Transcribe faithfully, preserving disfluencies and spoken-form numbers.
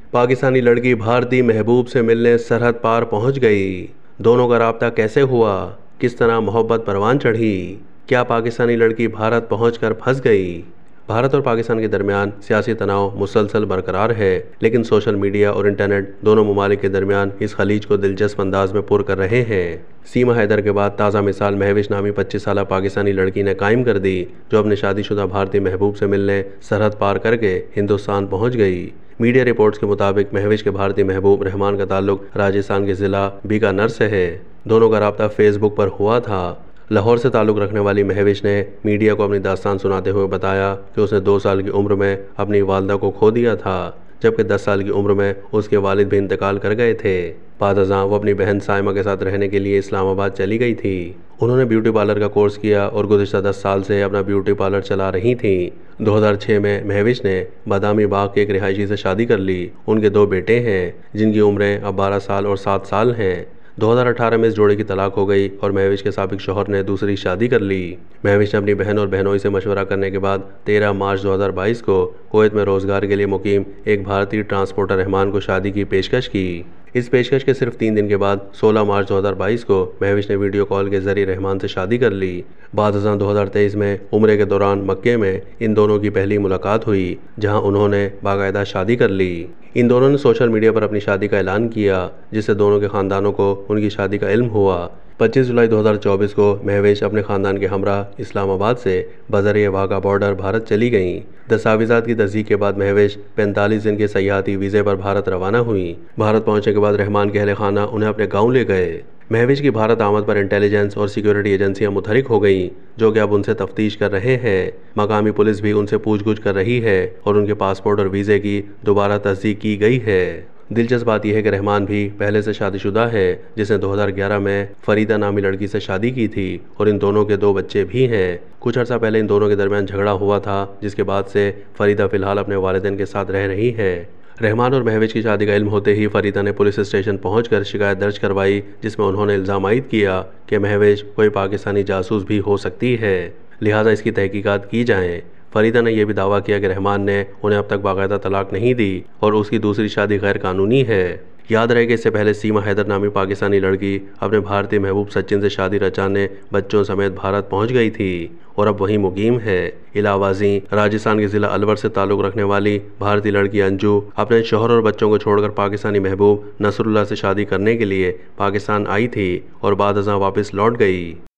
पाकिस्तानी लड़की भारतीय महबूब से मिलने सरहद पार पहुंच गई। दोनों का राब्ता कैसे हुआ? किस तरह मोहब्बत परवान चढ़ी? क्या पाकिस्तानी लड़की भारत पहुंचकर फंस गई? भारत और पाकिस्तान के दरमियान सियासी तनाव मुसलसल बरकरार है, लेकिन सोशल मीडिया और इंटरनेट दोनों ममालिक के दरमियान इस खलीज को दिलचस्प अंदाज में पुर कर रहे हैं। सीमा हैदर के बाद ताज़ा मिसाल महविश नामी पच्चीस साल पाकिस्तानी लड़की ने कायम कर दी, जो अपने शादीशुदा भारतीय महबूब से मिलने सरहद पार करके हिंदुस्तान पहुंच गई। मीडिया रिपोर्ट्स के मुताबिक महविश के भारतीय महबूब रहमान का ताल्लुक राजस्थान के ज़िला बीकानेर से है। दोनों का राब्ता फेसबुक पर हुआ था। लाहौर से ताल्लुक़ रखने वाली महविश ने मीडिया को अपनी दास्तान सुनाते हुए बताया कि उसने दो साल की उम्र में अपनी वालदा को खो दिया था, जबकि दस साल की उम्र में उसके वालिद भी इंतकाल कर गए थे। बाद अज़ां वो अपनी बहन साइमा के साथ रहने के लिए इस्लामाबाद चली गई थी। उन्होंने ब्यूटी पार्लर का कोर्स किया और गुज़िश्ता दस साल से अपना ब्यूटी पार्लर चला रही थी। दो हज़ार छह में महविश ने बादामी बाग के एक रिहायशी से शादी कर ली। उनके दो बेटे हैं, जिनकी उम्रें अब बारह साल और सात साल हैं। दो हज़ार अठारह में इस जोड़े की तलाक हो गई और महविश के साबिक शौहर ने दूसरी शादी कर ली। महविश ने अपनी बहन और बहनोई से मशवरा करने के बाद तेरह मार्च दो हज़ार बाईस को कुवैत में रोज़गार के लिए मुकीम एक भारतीय ट्रांसपोर्टर रहमान को शादी की पेशकश की। इस पेशकश के सिर्फ तीन दिन के बाद सोलह मार्च दो हज़ार बाईस को महविश ने वीडियो कॉल के जरिए रहमान से शादी कर ली। बाद अज़ां दो हज़ार तेईस में उम्रे के दौरान मक्के में इन दोनों की पहली मुलाकात हुई, जहां उन्होंने बाकायदा शादी कर ली। इन दोनों ने सोशल मीडिया पर अपनी शादी का ऐलान किया, जिससे दोनों के ख़ानदानों को उनकी शादी का इल्म हुआ। पच्चीस जुलाई दो हज़ार चौबीस को महविश अपने ख़ानदान के हमरा इस्लामाबाद से बज़रिए वाघा बॉर्डर भारत चली गईं। दस्तावेज़ात की तस्दीक के बाद महविश पैंतालीस दिन के सयाहती वीज़े पर भारत रवाना हुई। भारत पहुंचने के बाद रहमान के अहले खाना उन्हें अपने गाँव ले गए। महविश की भारत आमद पर इंटेलिजेंस और सिक्योरिटी एजेंसियां मुतहरिक हो गईं, जो कि अब उनसे तफ्तीश कर रहे हैं। मकामी पुलिस भी उनसे पूछगछ कर रही है और उनके पासपोर्ट और वीज़े की दोबारा तस्दीक की गई है। दिलचस्प बात यह है कि रहमान भी पहले से शादीशुदा है, जिसने दो हज़ार ग्यारह में फरीदा नामी लड़की से शादी की थी और इन दोनों के दो बच्चे भी हैं। कुछ अर्सा पहले इन दोनों के दरमियान झगड़ा हुआ था, जिसके बाद से फरीदा फ़िलहाल अपने वालिदैन के साथ रह रही है। रहमान और महविश की शादी का इल्म होते ही फरीदा ने पुलिस स्टेशन पहुंचकर शिकायत दर्ज करवाई, जिसमें उन्होंने इल्ज़ाम आयद किया कि महविश कोई पाकिस्तानी जासूस भी हो सकती है, लिहाजा इसकी तहकीकात की जाएँ। फरीदा ने यह भी दावा किया कि रहमान ने उन्हें अब तक बाकायदा तलाक नहीं दी और उसकी दूसरी शादी गैर कानूनी है। याद रहे कि इससे पहले सीमा हैदर नामी पाकिस्तानी लड़की अपने भारतीय महबूब सचिन से शादी रचाने बच्चों समेत भारत पहुंच गई थी और अब वहीं मुकीम है। इलावाजी राजस्थान के ज़िला अलवर से ताल्लुक़ रखने वाली भारतीय लड़की अंजू अपने शौहर और बच्चों को छोड़कर पाकिस्तानी महबूब नसरुल्लाह से शादी करने के लिए पाकिस्तान आई थी और बाद अज़ां वापस लौट गई।